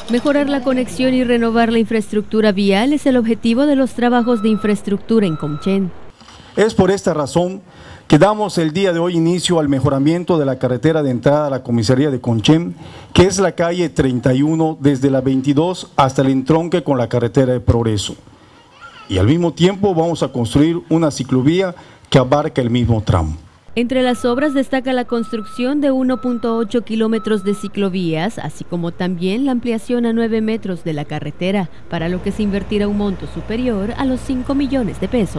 Mejorar la conexión y renovar la infraestructura vial es el objetivo de los trabajos de infraestructura en Conchén. Es por esta razón que damos el día de hoy inicio al mejoramiento de la carretera de entrada a la comisaría de Conchén, que es la calle 31 desde la 22 hasta el entronque con la carretera de Progreso. Y al mismo tiempo vamos a construir una ciclovía que abarca el mismo tramo. Entre las obras destaca la construcción de 1.8 kilómetros de ciclovías, así como también la ampliación a 9 metros de la carretera, para lo que se invertirá un monto superior a los 5 millones de pesos.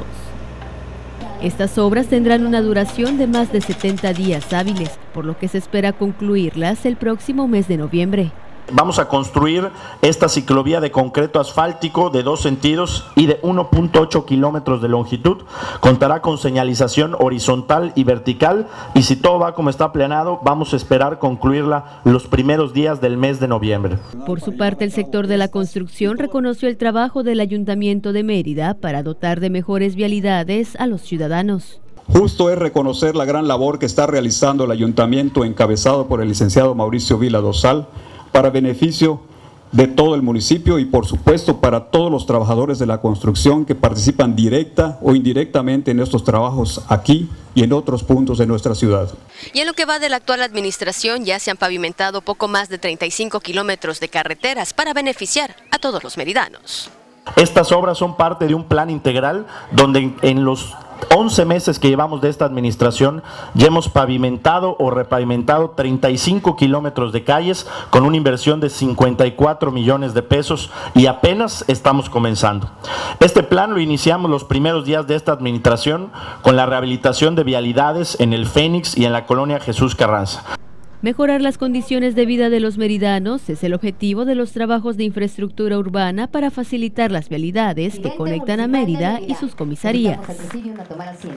Estas obras tendrán una duración de más de 70 días hábiles, por lo que se espera concluirlas el próximo mes de noviembre. Vamos a construir esta ciclovía de concreto asfáltico de 2 sentidos y de 1.8 kilómetros de longitud. Contará con señalización horizontal y vertical, y si todo va como está planeado, vamos a esperar concluirla los primeros días del mes de noviembre. Por su parte, el sector de la construcción reconoció el trabajo del Ayuntamiento de Mérida para dotar de mejores vialidades a los ciudadanos. Justo es reconocer la gran labor que está realizando el Ayuntamiento encabezado por el licenciado Mauricio Vila Dosal, para beneficio de todo el municipio y por supuesto para todos los trabajadores de la construcción que participan directa o indirectamente en estos trabajos aquí y en otros puntos de nuestra ciudad. Y en lo que va de la actual administración ya se han pavimentado poco más de 35 kilómetros de carreteras para beneficiar a todos los meridanos. Estas obras son parte de un plan integral donde en los 11 meses que llevamos de esta administración ya hemos pavimentado o repavimentado 35 kilómetros de calles con una inversión de 54 millones de pesos y apenas estamos comenzando. Este plan lo iniciamos los primeros días de esta administración con la rehabilitación de vialidades en el Fénix y en la colonia Jesús Carranza. Mejorar las condiciones de vida de los meridanos es el objetivo de los trabajos de infraestructura urbana para facilitar las vialidades que conectan a Mérida y sus comisarías.